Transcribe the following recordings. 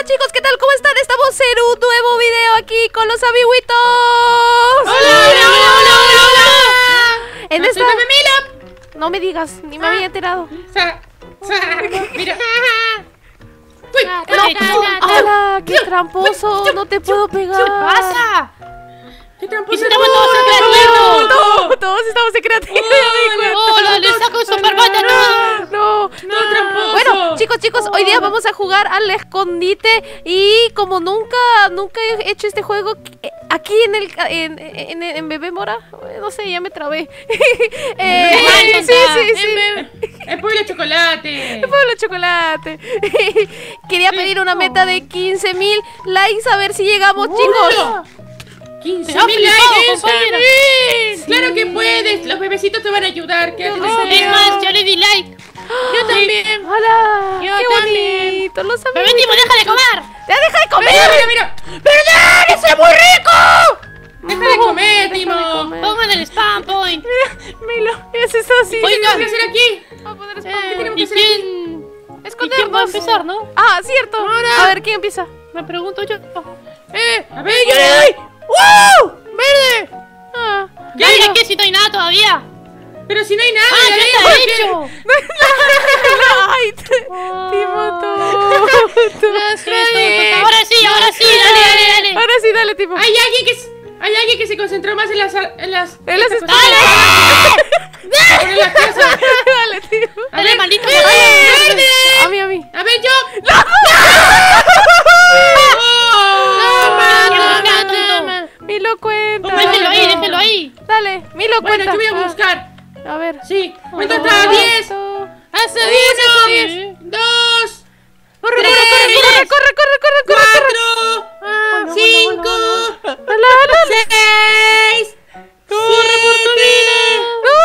chicos, ¿qué tal? ¿Cómo están? Estamos en un nuevo video aquí con los amiguitos. ¡Hola! En esta... Milo. No me digas, ni me había enterado. Mira. ¡Hala! ¡Qué tramposo! No te puedo pegar. ¿Qué pasa? ¿Qué tramposo? Estamos todos en creativo. Todos estamos en creativo. ¡Hola! ¡Le saco su superbata! No, tramposo. Bueno, chicos, hoy día vamos a jugar al escondite. Y como nunca he hecho este juego aquí en Bebé Mora, no sé, ya me trabé. Sí. El pueblo chocolate. El pueblo chocolate. Quería pedir una meta de 15.000 likes, a ver si llegamos, chicos. 15.000 likes. Claro que puedes. Los bebecitos te van a ayudar. Es más, yo le di like. Yo también. ¡Hola! ¡Qué bonito! Los amigos. Bebé Timo, deja de comer. ¡Ya deja de comer! Mira. ¡Verdad! ¡Eso es muy rico! Deja de comer, Timo. Pongan el spam point. Milo, es eso así. ¿Qué tenemos que hacer aquí? Vamos a poner spam. ¿Y ¿Qué tenemos que hacer? Escondernos. ¿Quién va a empezar, no? Ah, cierto. Ahora. A ver, ¿quién empieza? Me pregunto yo. A ver, yo le doy. ¡Wow! ¡Verde! ¿Qué? ¿Qué? Si no hay nada todavía. Pero si no hay nada. ¡Ah, ya está hecho! ¡Ay! Timo, tú. Ahora sí, dale. Ahora sí, dale, Timo. Hay alguien que se concentró más en las ¡Dale! Dale, Timo. Dale, maldito. A mí. A ver, yo. Milo cuenta. Déjelo ahí. Dale, Milo cuenta. Bueno, yo voy a buscar. A ver. Sí. Cuenta hasta 10. Hasta 10. 2. Corre. 4. 5. 6. Corre por tu vida.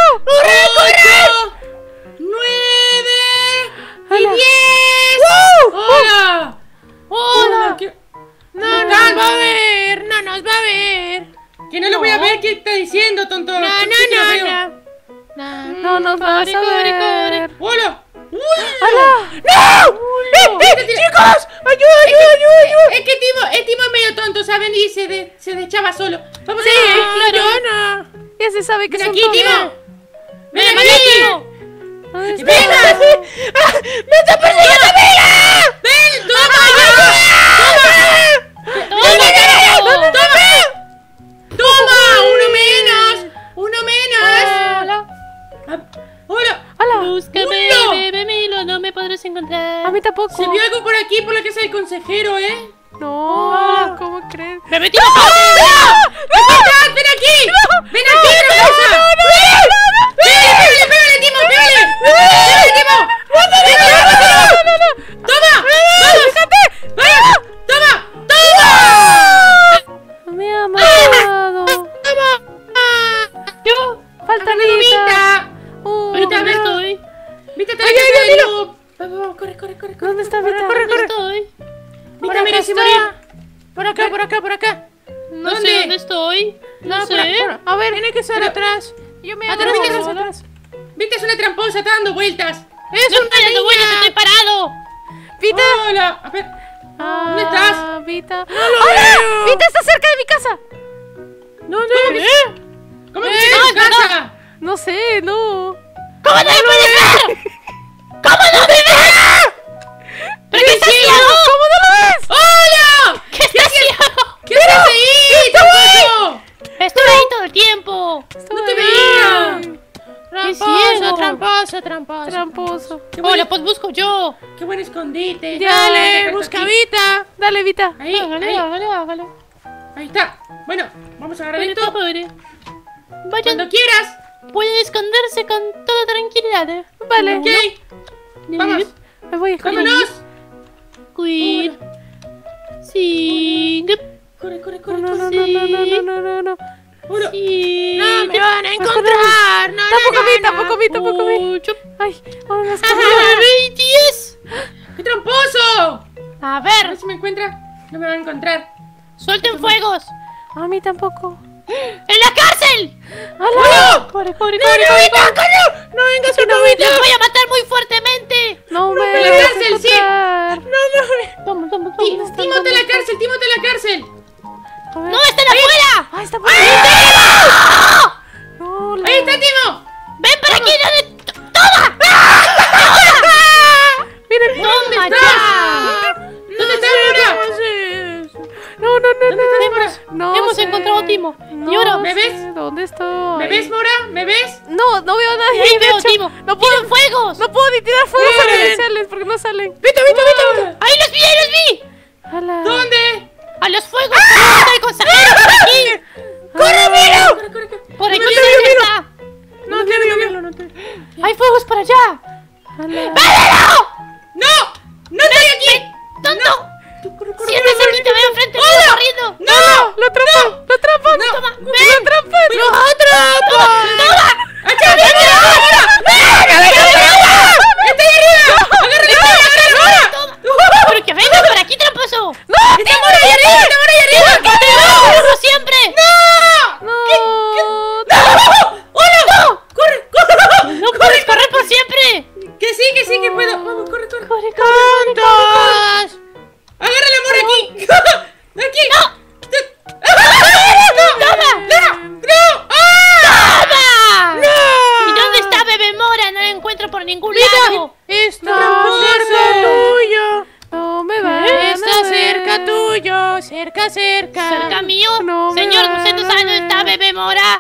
8. 9. Y 10. ¡Hola! No nos va a ver. Que no lo voy a ver, ¿qué está diciendo, tonto? No nos vas a ver. ¡Hola! ¡Hola! ¡No! ¡Chicos! ¡Ayuda! Es que Timo es medio tonto, ¿saben? Y se echaba solo. Vamos a Sí, claro. Ya se sabe que ven son aquí, todos. Timo. ¡Ven aquí! ¿Dónde está? ¡Venga! ¡Me está persiguiendo, amiga! ¡Ven! ¡Toma! ¡Uno menos! ¡Hola! Búscame, Bebé Milo, no me podrás encontrar. A mí tampoco. Se vio algo por aquí, por la casa del consejero, ¿eh? No, ¿cómo crees? ¡Bebé Timo! ¡Ven aquí! ¡Ven aquí, tramposa! ¡Pégale, Timo! ¡Pégale, Timo! ¡Toma! Me ha matado. Falta Vita. Vita, a ver, estoy. Vita, te Vamos, corre. ¿Dónde está Vita? Estoy. Vita, mira, por acá. No sé dónde estoy. No sé. A ver, tiene que ser atrás. yo me Atrás. Vita es una tramposa, está dando vueltas. No estoy dando vueltas, estoy parado. Vita. Hola, a ver. ¿Dónde estás? Vita. ¡Hola! Vita está cerca de mi casa. ¿Dónde? ¿Cómo que está en tu casa? No sé, no. ¿Cómo no me puede ver? ¿Cómo no me ves? ¿Pero qué estás haciendo? ¿Cómo no lo ves? ¡Hola! ¿Qué estás haciendo? ¿Qué estás ahí, tramposo? Estuve ahí todo el tiempo. No te veía. Tramposo. Hola, pues busco yo. Qué buen escondite. Dale, busca Vita. Dale, Vita. Ahí. Hágale. Ahí está. Bueno, vamos a agarrar esto. Cuando quieras. Puede esconderse con toda tranquilidad. Vale. Ok. Vamos. Me voy a esconder. Vámonos. Queen. Sí. Corre. No. Uno. Sí. No me van a encontrar. Tampoco vi. Ay, vamos a ¡Ay, 10! ¡Qué tramposo! A A ver ver, si me encuentra. No me van a encontrar. suelten fuegos. A mí tampoco. ¡En la cárcel! ¡Hala! Corre. ¡No vengas a ¡Los voy a matar muy fuertemente! No me En la cárcel, sí. Toma. ¿Dónde está? Timo, está en la cárcel, Timo, está en la cárcel. A ver. ¡No, están afuera! ¡Ah, está por ahí! No, Ahí está Timo. ¡Ven para aquí! Miren, ¡Toma ya! ¿Dónde está Mora? No, no, no, no. No Hemos sé. encontrado a Timo. No ¿Y ahora? ¿Me ves? sé ¿Dónde está? ¿Me ves, Mora? ¿Me ves? No, no veo a nadie. Ahí de veo, hecho. Timo. No puedo, ¡Tienen fuegos! no puedo ni tirar fuegos Miren. artificiales porque no salen. ¡Vete! ¡Ahí los vi, ahí los vi! Ala. ¿Dónde? ¡A los fuegos! ¡Está el consejero por aquí! ¡Corre, mira! Corre. ¡Por aquí No te cerca veo, está! No te veo. ¡Hay fuegos para allá! Ala. ¡No! ¡No estoy aquí! ¡Tonto! Corre, ¡Siéntese aquí, te veo enfrente mío corriendo! ¡No! ¡Lo atrapan! ¡Lo atrapan! No. ¡Toma! ¡Lo ¡Ven! atrapan! ¡Lo atrapan! ¡Toma! ¡Échale, ¡está ahí arriba! ¡Agárrale! ¡Toma! ¡Pero que venga por aquí, tramposo! ¡Está Mora ahí arriba! ¡Está Mora ahí arriba! ¡Te veo, como siempre! ¡No! ¡No! ¡Hola! ¡Corre! ¡No puedes correr por siempre! Que sí, que puedo. Vamos, corre. ¡Tontos! ¡Agárrale, Mora, aquí! ¡Aquí! ¡No! ¡No! ¡No! ¡Ah! ¡Toma! ¡No! ¿Y dónde está Bebé Mora? No la encuentro por ningún lado. ¡Está cerca tuyo! No me van ¡Está a ver. cerca tuyo! ¡Cerca! ¿Cerca mío? No me Señor, van ¿usted no a sabe dónde está ver. Bebé Mora?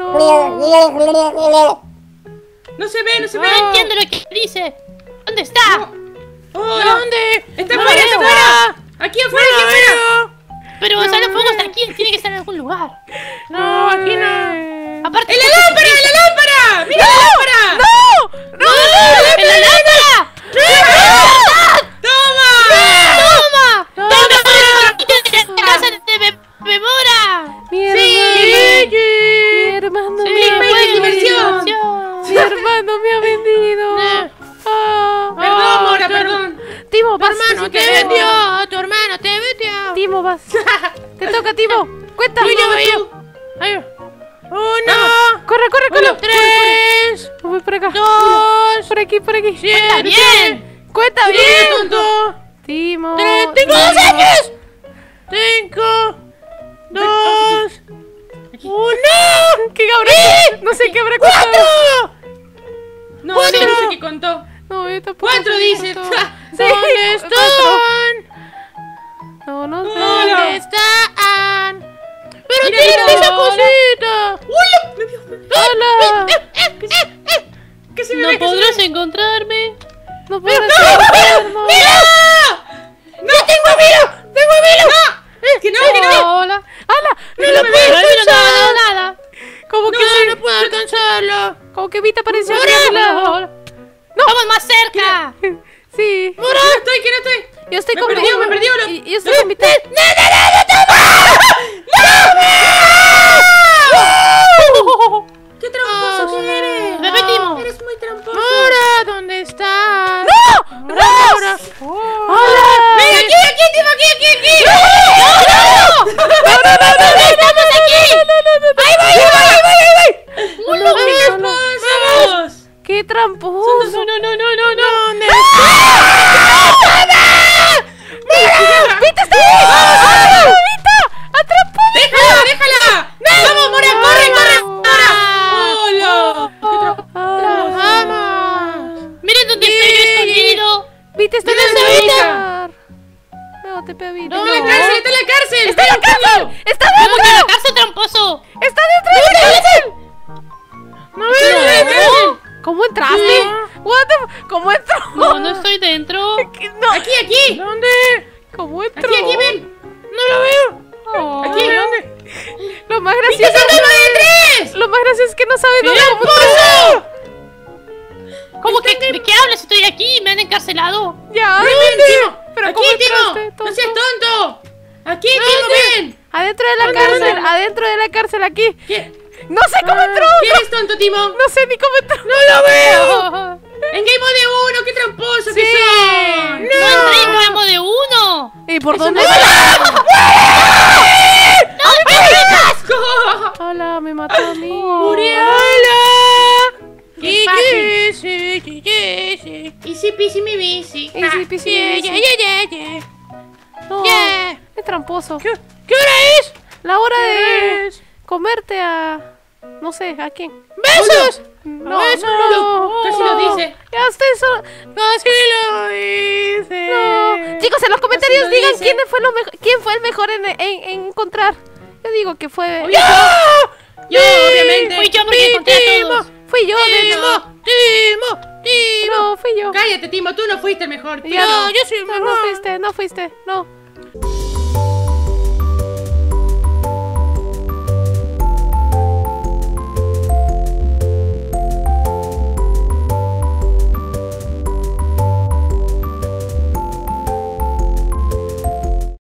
No. No se ve, no se No ve. entiendo lo que dice. ¿Dónde está? ¿Dónde? ¡Está No afuera, veo. está afuera! ¡Aquí afuera, aquí afuera! Pero salen fuegos de aquí, tiene que estar en algún lugar. No, aquí no. Aparte, ¡En la lámpara, en la lámpara! ¡Mira la lámpara! ¡en la lámpara! ¡Toma! ¡Toma! ¡Toma! ¡En la casa de Bebé Mora! Mi hermano. Mi hermano Sí, me ha fue vendido. diversión. Mi hermano me ha vendido. Ah. Perdón, Mora, perdón. Timo, vas. Tu hermano te vendió. Timo, vas. Te toca, Timo. Cuenta. Uno, Corre, corre, corre. 3, Voy por acá. 2, Por aquí, por aquí. ¡Está bien! Cuenta ¡Bien, bien. tonto! Timo. ¡Tengo 2 años! 5, 2, 1, ¿Qué cabrón? No sé qué habrá contado. 4. No, no sé qué contó. No, yo tampoco. 4 sé qué dice. contó. ¿Dónde están? No, no sé. ¿Dónde están? Pero Mira, tienen mira. esa cosita. ¡Hola! ¡Me vio! Hola. ¿Qué se me No ve? ¿Qué se me podrás ve? encontrarme. No puedo ¡Mira! ¡No tengo a Milo! ¡Tengo a Milo! ¡No! ¡Que no! Hola. ¡Hala! ¡No lo puedo Pero alcanzar! nada. Como que No puedo alcanzarlo. Como que Vita apareció Mora. a mi lado. ¡No! ¡Vamos más cerca! Sí. ¡Mora! ¿Quién estoy? Yo estoy Me con perdió, me perdió, lo- Yo estoy con Vita. ¡Qué tramposo que eres! Bebé Timo. Eres muy tramposo. ¡Mora! ¿Dónde estás? ¡No! ¡Mora! ¡Hola! ¡Ven aquí, Timo! ¡Aquí! ¡Estamos aquí! ¡Ahí voy! No, ¡Vamos! ¡Qué tramposo! No. ¿Dónde ¡Vita está ahí! ¡Vita! ¡Atrapala! ¡Déjala! ¡Vamos, Mora! ¡Corre! ¡Hola! ¡Vamos! ¡Miren dónde estoy yo escondido! ¡Vita está en ¿Dónde el está lugar! No, te pego, Vita. ¡Está en la cárcel! ¡Está en la cárcel! ¡Está en la cárcel! ¡Está ¡Vamos a la dentro! cárcel, tramposo! ¡Está dentro de la cárcel! ¡No veo en la cárcel! ¿Cómo entraste? What the... ¿Cómo entró? No estoy dentro. No. ¡Aquí! ¿Dónde? ¿Cómo entró? ¡Aquí, ven! ¡No lo veo! Oh. ¡Aquí! ¿Dónde? Lo más ¡Viste, gracioso está de 3! Lo más gracioso es que no sabe dónde ¡Tramposo! ¿Cómo que de qué hablas? Estoy aquí, me han encarcelado. Ya, ¡Ven, ¿dónde? Timo! Pero ¡Aquí, ¿cómo Timo! entraste, ¡No seas tonto? tonto! ¡Aquí, Timo, ven! Adentro de la ¿Dónde, cárcel, dónde? adentro de la cárcel, aquí. ¿Qué? No sé cómo entró. ¿Quién es tonto, Timo? No sé ni cómo entró. ¡No lo veo! ¡En Game Mode 1! ¡Qué tramposos que son! ¡No entré en gramo de uno! ¿Y por dónde? Hola, me mató a mí. ¡Muriela! ¡Qué Easy peasy mi bici. Easy peasy mi bici. Yeah. No, tramposo. ¿Qué hora es? La hora de comerte a... No sé, ¿a quién? ¡Besos! No, ¡Besos! no. Casi lo dice. Ya usted solo... ¡Casi lo dice! No. Chicos, en los comentarios lo digan dice. quién fue el mejor en encontrar. Yo digo que fue... Yo, obviamente. Fui yo porque encontré a todos. Fui yo, de hecho. Timo. No, fui yo. Cállate, Timo, tú no fuiste el mejor. Ya No, yo soy el no, mejor. no fuiste. No.